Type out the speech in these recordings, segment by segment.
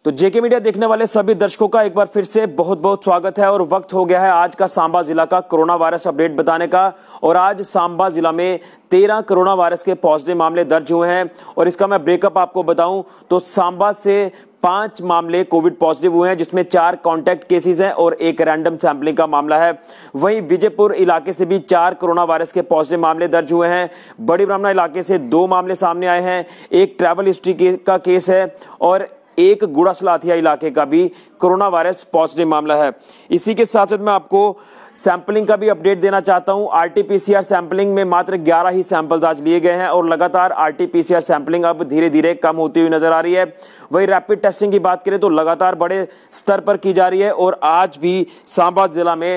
तो जेके मीडिया देखने वाले सभी दर्शकों का एक बार फिर से बहुत बहुत स्वागत है और वक्त हो गया है आज का सांबा जिला का कोरोना वायरस अपडेट बताने का। और आज सांबा जिला में 13 कोरोना वायरस के पॉजिटिव मामले दर्ज हुए हैं और इसका मैं ब्रेकअप आपको बताऊं तो सांबा से 5 मामले कोविड पॉजिटिव हुए हैं, जिसमें 4 कॉन्टैक्ट केसेस हैं और एक रैंडम सैंपलिंग का मामला है। वहीं विजयपुर इलाके से भी 4 कोरोना वायरस के पॉजिटिव मामले दर्ज हुए हैं। बड़ी ब्राह्मणा इलाके से 2 मामले सामने आए हैं, एक ट्रैवल हिस्ट्री का केस है और एक गुड़ासलाथिया इलाके का भी कोरोना वायरस पॉजिटिव मामला है। इसी के साथ साथ मैं आपको सैंपलिंग का भी अपडेट देना चाहता हूं। आरटीपीसीआर सैंपलिंग में मात्र 11 ही सैंपल्स आज लिए गए हैं और लगातार आरटीपीसीआर सैंपलिंग अब धीरे धीरे कम होती हुई नजर आ रही है। वहीं रैपिड टेस्टिंग की बात करें तो लगातार बड़े स्तर पर की जा रही है और आज भी सांबा जिला में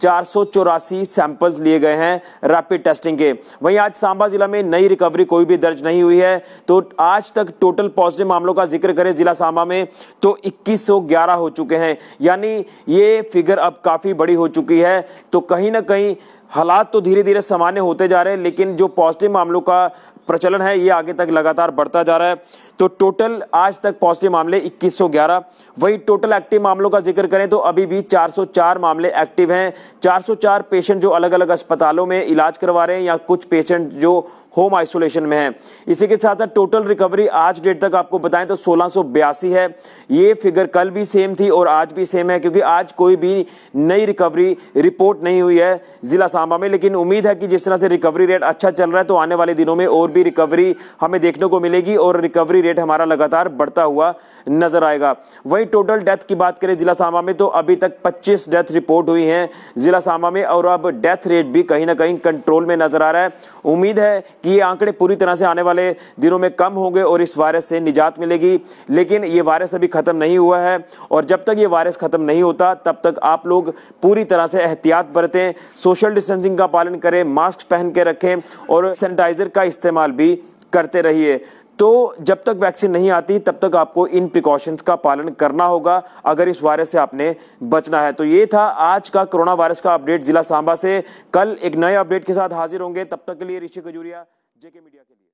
484 सैंपल्स लिए गए हैं रैपिड टेस्टिंग के। वहीं आज सांबा जिला में नई रिकवरी कोई भी दर्ज नहीं हुई है। तो आज तक टोटल पॉजिटिव मामलों का जिक्र करें जिला सांबा में तो 2111 हो चुके हैं, यानी ये फिगर अब काफी बड़ी हो चुकी है। तो कहीं ना कहीं हालात तो धीरे धीरे सामान्य होते जा रहे हैं, लेकिन जो पॉजिटिव मामलों का प्रचलन है ये आगे तक लगातार बढ़ता जा रहा है। तो टोटल आज तक पॉजिटिव मामले 2111। वही टोटल एक्टिव मामलों का जिक्र करें तो अभी भी 404 मामले एक्टिव हैं। 404 पेशेंट जो अलग अलग अस्पतालों में इलाज करवा रहे हैं या कुछ पेशेंट जो होम आइसोलेशन में हैं। इसी के साथ साथ टोटल रिकवरी आज डेट तक आपको बताएं तो 1682 है। ये फिगर कल भी सेम थी और आज भी सेम है, क्योंकि आज कोई भी नई रिकवरी रिपोर्ट नहीं हुई है जिला सांबा में। लेकिन उम्मीद है कि जिस तरह से रिकवरी रेट अच्छा चल रहा है तो आने वाले दिनों में और भी रिकवरी हमें देखने को मिलेगी और रिकवरी रेट हमारा लगातार बढ़ता हुआ नजर आएगा। वहीं टोटल डेथ की बात करें जिला सांबा में तो अभी तक 25 डेथ रिपोर्ट हुई हैं जिला सांबा में और अब डेथ रेट भी कहीं ना कहीं कंट्रोल में नजर आ रहा है। उम्मीद है कि ये आंकड़े पूरी तरह से आने वाले दिनों में कम होंगे और इस वायरस से निजात मिलेगी। लेकिन ये वायरस अभी खत्म नहीं हुआ है और जब तक ये वायरस खत्म नहीं होता तब तक आप लोग पूरी तरह से एहतियात बरतें, सोशल डिस्टेंसिंग का पालन करें, मास्क पहन के रखें और सैनिटाइजर का इस्तेमाल भी करते रहिए। तो जब तक वैक्सीन नहीं आती तब तक आपको इन प्रिकॉशंस का पालन करना होगा अगर इस वायरस से आपने बचना है। तो ये था आज का कोरोना वायरस का अपडेट जिला सांबा से। कल एक नए अपडेट के साथ हाजिर होंगे, तब तक के लिए ऋषि खजूरिया, जेके मीडिया के लिए।